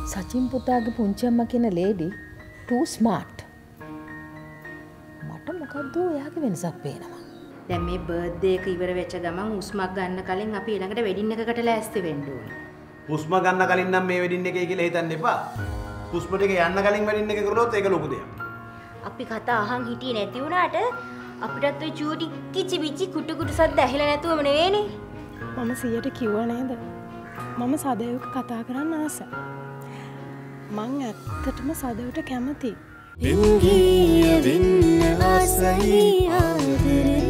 සචින් පුතාගේ පුංචි අම්මා කියන ලේඩි too smart. මට මොකද්ද එයාගේ වෙනසක් පේනවා. දැන් මේ බර්ත්ඩේ එක ඉවර වෙච්ච ගමන් හුස්මක් ගන්න කලින් අපි ඊළඟට වෙඩින් එකකට ලෑස්ති වෙන්න ඕනේ. හුස්ම ගන්න කලින් නම් මේ වෙඩින් එකේ කියලා හිතන්න එපා. හුස්ම ටික යන්න කලින් වෙඩින් එක කරලොත් ඒක ලොකු දෙයක්. අපි කතා අහන් හිටියේ නැති වුණාට අපිටත් ওই චූටි කිචි බිචි කුටු කුටු සද්ද ඇහිලා නැතුවම නෙවෙයිනේ. මම 100ට කිව්වා නේද? මම සදේවක කතා කරන්න ආසයි. මං ඇත්තටම සදේවට කැමතියි. Ingi vinna asai aadare